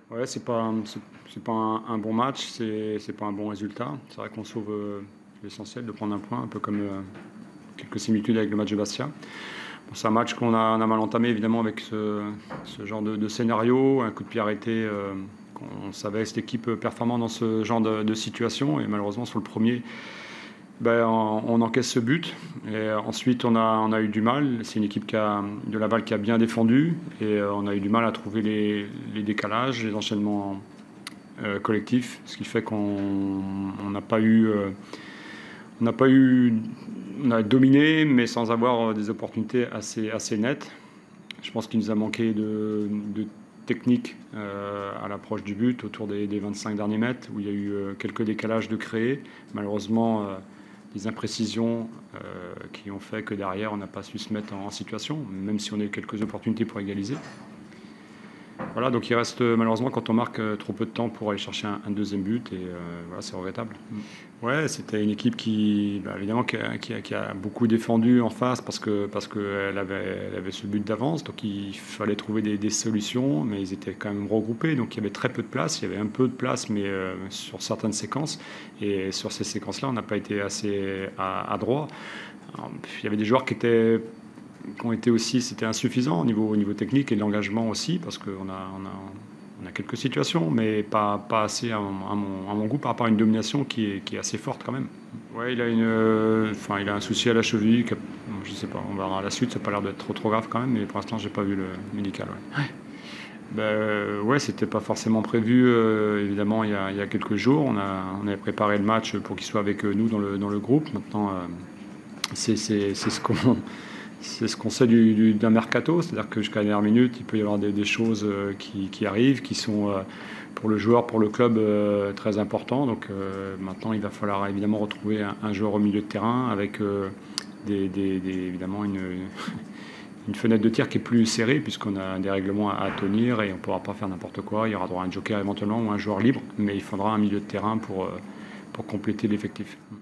Ouais, c'est pas un bon match, c'est pas un bon résultat. C'est vrai qu'on sauve l'essentiel de prendre un point, un peu comme quelques similitudes avec le match de Bastia. Bon, c'est un match on a mal entamé évidemment avec ce genre de scénario, un coup de pied arrêté. On savait cette équipe performante dans ce genre de situation et malheureusement sur le premier, ben, on encaisse ce but et ensuite on a eu du mal. C'est une équipe de Laval qui a bien défendu et on a eu du mal à trouver les décalages, les enchaînements collectifs, ce qui fait qu'on n'a pas eu, on n'a pas eu, on a dominé mais sans avoir des opportunités assez nettes. Je pense qu'il nous a manqué de technique à l'approche du but autour des 25 derniers mètres où il y a eu quelques décalages de créer. Malheureusement, des imprécisions qui ont fait que derrière, on n'a pas su se mettre en situation, même si on a eu quelques opportunités pour égaliser. Voilà, donc il reste malheureusement quand on marque trop peu de temps pour aller chercher un deuxième but et voilà, c'est regrettable. Ouais, c'était une équipe qui, bah, évidemment, qui a beaucoup défendu en face parce qu'elle elle avait ce but d'avance, donc il fallait trouver des solutions, mais ils étaient quand même regroupés, donc il y avait très peu de place, il y avait un peu de place, mais sur certaines séquences, et sur ces séquences-là, on n'a pas été assez adroit. Alors, il y avait des joueurs qui ont été aussi, c'était insuffisant au niveau technique et de l'engagement aussi, parce qu'on on a quelques situations, mais pas assez à mon goût par rapport à une domination qui est assez forte quand même. Ouais, il a un souci à la cheville, je sais pas, on verra à la suite, ça n'a pas l'air d'être trop grave quand même, mais pour l'instant j'ai pas vu le médical. Ouais. Ouais, c'était pas forcément prévu, évidemment, il y a quelques jours. On avait préparé le match pour qu'il soit avec nous dans le groupe. Maintenant, c'est ce qu'on sait d'un mercato, c'est-à-dire que jusqu'à la dernière minute, il peut y avoir des choses qui arrivent, qui sont pour le joueur, pour le club, très importants. Donc maintenant, il va falloir évidemment retrouver un joueur au milieu de terrain avec évidemment une fenêtre de tir qui est plus serrée puisqu'on a des règlements à tenir et on ne pourra pas faire n'importe quoi. Il y aura droit à un joker éventuellement ou un joueur libre, mais il faudra un milieu de terrain pour compléter l'effectif.